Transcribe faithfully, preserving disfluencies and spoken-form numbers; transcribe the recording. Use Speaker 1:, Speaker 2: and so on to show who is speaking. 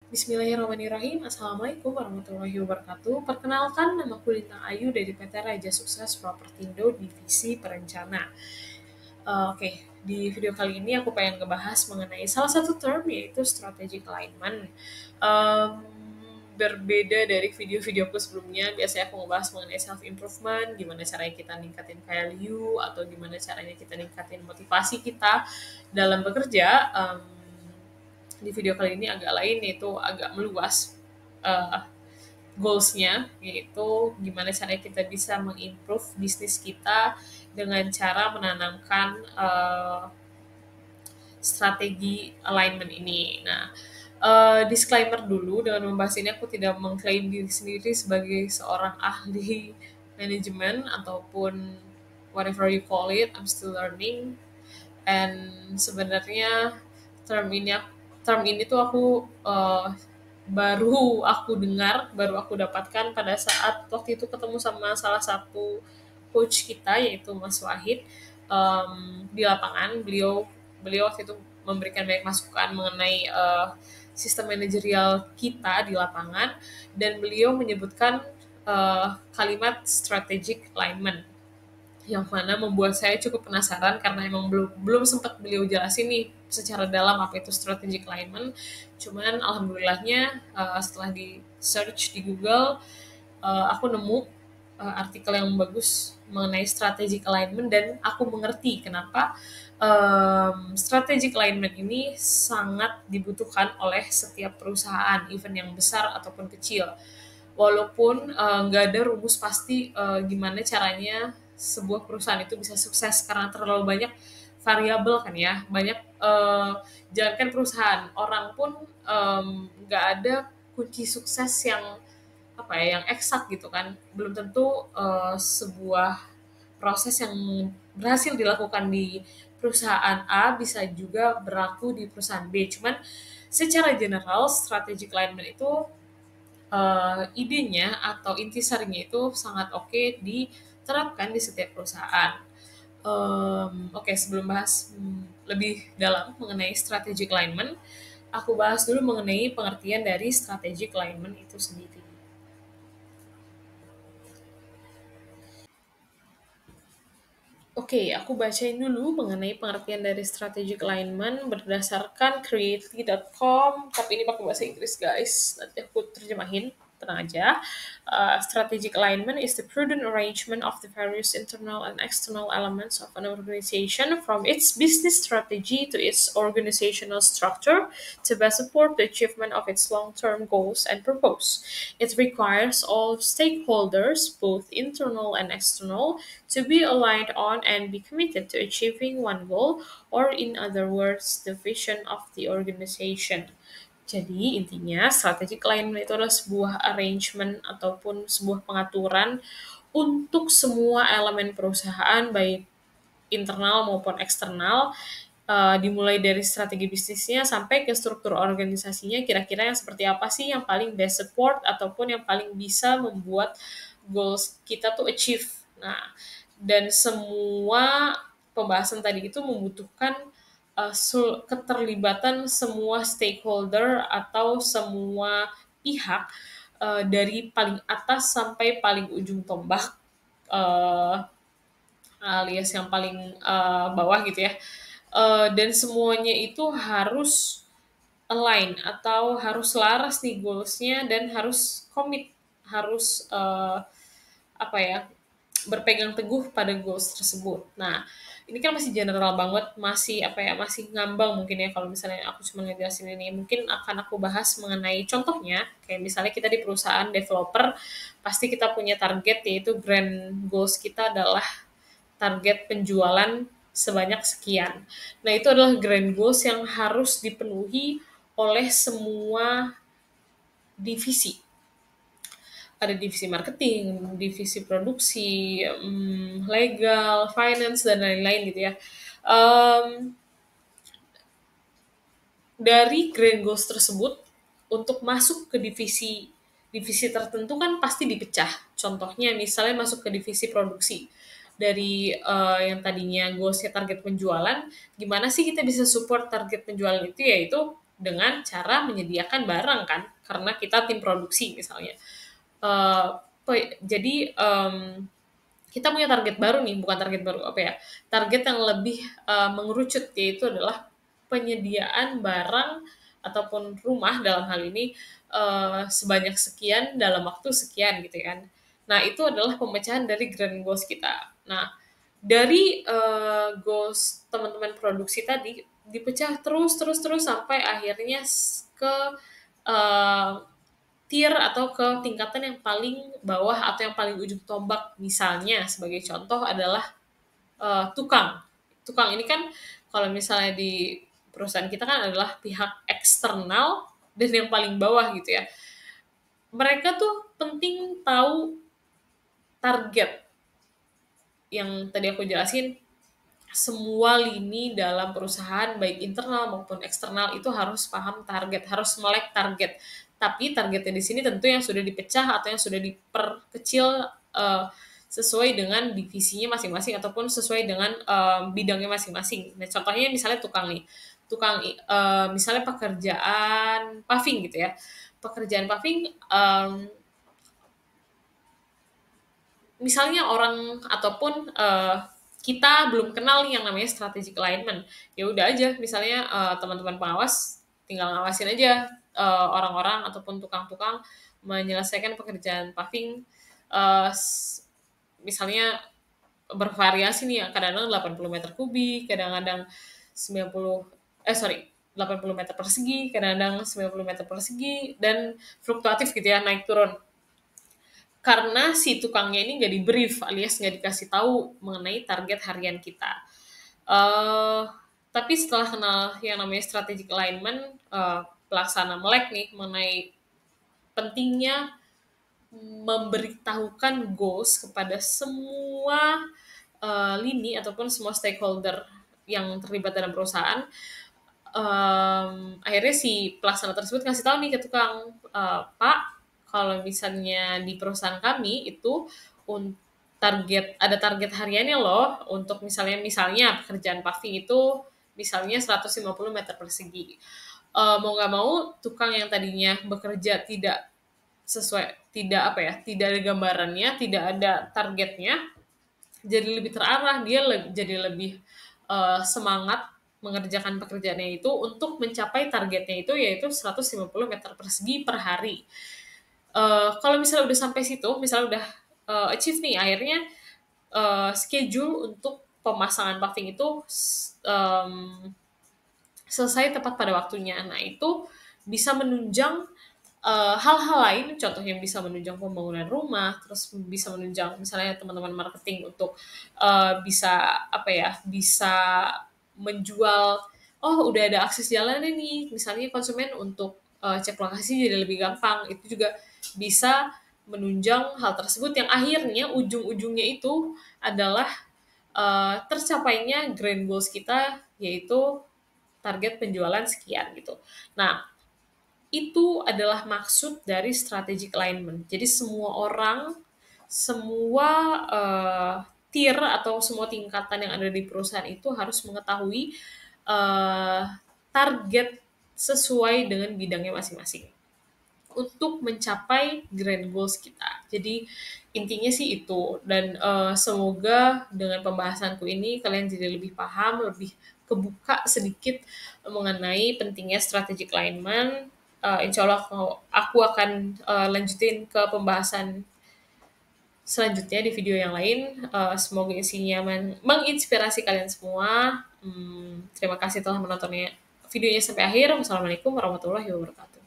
Speaker 1: Bismillahirrahmanirrahim. Assalamualaikum warahmatullahi wabarakatuh. Perkenalkan, nama aku Lintang Ayu dari P T Raja Sukses Propertindo Divisi Perencana. Eh, Oke, di video kali ini aku pengen ngebahas mengenai salah satu term yaitu strategic alignment. Em, Berbeda dari video-videoku sebelumnya, biasanya aku ngebahas mengenai self improvement, gimana caranya kita ningkatin value atau gimana caranya kita ningkatin motivasi kita dalam bekerja. Em, di video kali ini agak lain, yaitu agak meluas uh, goals-nya, yaitu gimana caranya kita bisa mengimprove bisnis kita dengan cara menanamkan uh, strategi alignment ini. Nah, uh, disclaimer dulu, dengan membahas ini aku tidak mengklaim diri sendiri sebagai seorang ahli manajemen ataupun whatever you call it. I'm still learning, and sebenarnya term ini term ini tuh aku uh, baru aku dengar, baru aku dapatkan pada saat waktu itu ketemu sama salah satu coach kita yaitu Mas Wahid um, di lapangan. Beliau beliau waktu itu memberikan banyak masukan mengenai uh, sistem manajerial kita di lapangan, dan beliau menyebutkan uh, kalimat strategic alignment, yang mana membuat saya cukup penasaran karena emang belum belum sempat beliau jelasin nih secara dalam apa itu strategic alignment. Cuman alhamdulillahnya uh, setelah di search di Google, uh, aku nemu uh, artikel yang bagus mengenai strategic alignment, dan aku mengerti kenapa um, strategic alignment ini sangat dibutuhkan oleh setiap perusahaan, even yang besar ataupun kecil. Walaupun eh, nggak uh, ada rumus pasti uh, gimana caranya sebuah perusahaan itu bisa sukses, karena terlalu banyak variabel kan ya, banyak uh, jangankan perusahaan, orang pun nggak um, ada kunci sukses yang apa ya yang eksak gitu kan. Belum tentu uh, sebuah proses yang berhasil dilakukan di perusahaan A bisa juga berlaku di perusahaan B. Cuman secara general strategic alignment itu uh, idenya atau intisarinya itu sangat oke okay diterapkan di setiap perusahaan. Um, oke, okay, sebelum bahas hmm, lebih dalam mengenai strategic alignment, aku bahas dulu mengenai pengertian dari strategic alignment itu sendiri. Oke, aku bacain dulu mengenai pengertian dari strategic alignment berdasarkan creately dot com, tapi ini pakai bahasa Inggris guys, nanti aku terjemahin, tenang aja. Uh, strategic alignment is the prudent arrangement of the various internal and external elements of an organization, from its business strategy to its organizational structure, to best support the achievement of its long-term goals and purpose. It requires all stakeholders, both internal and external, to be aligned on and be committed to achieving one goal, or in other words, the vision of the organization. Jadi intinya strategic alignment itu adalah sebuah arrangement ataupun sebuah pengaturan untuk semua elemen perusahaan, baik internal maupun eksternal, uh, dimulai dari strategi bisnisnya sampai ke struktur organisasinya, kira-kira yang seperti apa sih yang paling best support ataupun yang paling bisa membuat goals kita tuh achieve. Nah, dan semua pembahasan tadi itu membutuhkan uh, keterlibatan semua stakeholder atau semua pihak, uh, dari paling atas sampai paling ujung tombak, uh, alias yang paling uh, bawah gitu ya. Uh, dan semuanya itu harus align atau harus selaras nih goalsnya, dan harus komit, harus uh, apa ya berpegang teguh pada goals tersebut. Nah, ini kan masih general banget, masih apa ya, masih ngambang mungkin ya kalau misalnya aku cuma ngejelasin ini. Mungkin akan aku bahas mengenai contohnya, kayak misalnya kita di perusahaan developer, pasti kita punya target, yaitu grand goals kita adalah target penjualan sebanyak sekian. Nah, itu adalah grand goals yang harus dipenuhi oleh semua divisi. Ada divisi marketing, divisi produksi, um, legal, finance, dan lain-lain gitu ya. Um, dari grand goals tersebut, untuk masuk ke divisi divisi tertentu kan pasti dipecah. Contohnya misalnya masuk ke divisi produksi. Dari uh, yang tadinya goalsnya target penjualan, gimana sih kita bisa support target penjualan itu, yaitu dengan cara menyediakan barang kan, karena kita tim produksi misalnya. Eh, pe- jadi em, kita punya target baru nih, bukan target baru apa ya, target yang lebih eh, mengerucut, yaitu adalah penyediaan barang ataupun rumah dalam hal ini eh, sebanyak sekian dalam waktu sekian gitu kan. Nah itu adalah pemecahan dari grand goals kita. Nah dari eh, goals teman-teman produksi tadi dipecah terus terus terus sampai akhirnya s- ke eh, tier atau ke tingkatan yang paling bawah atau yang paling ujung tombak. Misalnya sebagai contoh adalah eh, tukang. Tukang ini kan kalau misalnya di perusahaan kita kan adalah pihak eksternal dan yang paling bawah gitu ya. Mereka tuh penting tahu target yang tadi aku jelasin. Semua lini dalam perusahaan baik internal maupun eksternal itu harus paham target, harus melek target. Tapi targetnya di sini tentu yang sudah dipecah atau yang sudah diperkecil eh, sesuai dengan divisinya masing-masing ataupun sesuai dengan eh, bidangnya masing-masing. Nah, contohnya misalnya tukang nih, tukang eh, misalnya pekerjaan paving gitu ya. Pekerjaan paving em, misalnya orang ataupun eh, kita belum kenal nih yang namanya strategic alignment, ya udah aja misalnya eh, teman-teman pengawas tinggal ngawasin aja eh, orang-orang ataupun tukang-tukang menyelesaikan pekerjaan paving, eh, s- misalnya bervariasi nih ya, kadang-kadang delapan puluh meter kubik, kadang-kadang sembilan puluh eh sorry delapan puluh meter persegi, kadang-kadang sembilan puluh meter persegi, dan fluktuatif gitu ya, naik turun karena si tukangnya ini nggak di-brief alias nggak dikasih tahu mengenai target harian kita. Eh tapi setelah kenal yang namanya strategic alignment, eh, pelaksana melek nih mengenai pentingnya memberitahukan goals kepada semua eh, lini ataupun semua stakeholder yang terlibat dalam perusahaan. Em, akhirnya si pelaksana tersebut ngasih tahu nih ke tukang, "Eh, Pak, kalau misalnya di perusahaan kami itu un- target ada target hariannya loh untuk misalnya misalnya pekerjaan paving itu misalnya seratus lima puluh meter persegi. Eh, mau nggak mau tukang yang tadinya bekerja tidak sesuai, tidak apa ya, tidak ada gambarannya, tidak ada targetnya, jadi lebih terarah, dia le- jadi lebih eh, semangat mengerjakan pekerjaannya itu untuk mencapai targetnya itu yaitu seratus lima puluh meter persegi per hari. Eh, kalau misalnya udah sampai situ, misalnya udah eh, achieve nih, akhirnya eh, schedule untuk pemasangan paving itu em, selesai tepat pada waktunya. Nah, itu bisa menunjang eh, hal-hal lain, contohnya bisa menunjang pembangunan rumah, terus bisa menunjang misalnya teman-teman marketing untuk eh, bisa apa ya, bisa menjual, oh udah ada akses jalannya nih, misalnya konsumen untuk eh, cek lokasi jadi lebih gampang. Itu juga bisa menunjang hal tersebut yang akhirnya ujung-ujungnya itu adalah eh, tercapainya grand goals kita, yaitu target penjualan sekian gitu. Nah, itu adalah maksud dari strategic alignment. Jadi semua orang, semua eh, tier atau semua tingkatan yang ada di perusahaan itu harus mengetahui eh, target sesuai dengan bidangnya masing-masing untuk mencapai grand goals kita. Jadi intinya sih itu, dan eh, semoga dengan pembahasanku ini kalian jadi lebih paham, lebih kebuka sedikit mengenai pentingnya strategic alignment. Eh, insya Allah aku aku akan eh, lanjutin ke pembahasan selanjutnya di video yang lain. Eh, semoga isinya men- menginspirasi kalian semua. Hmm, terima kasih telah menontonnya videonya sampai akhir. Wassalamualaikum warahmatullahi wabarakatuh.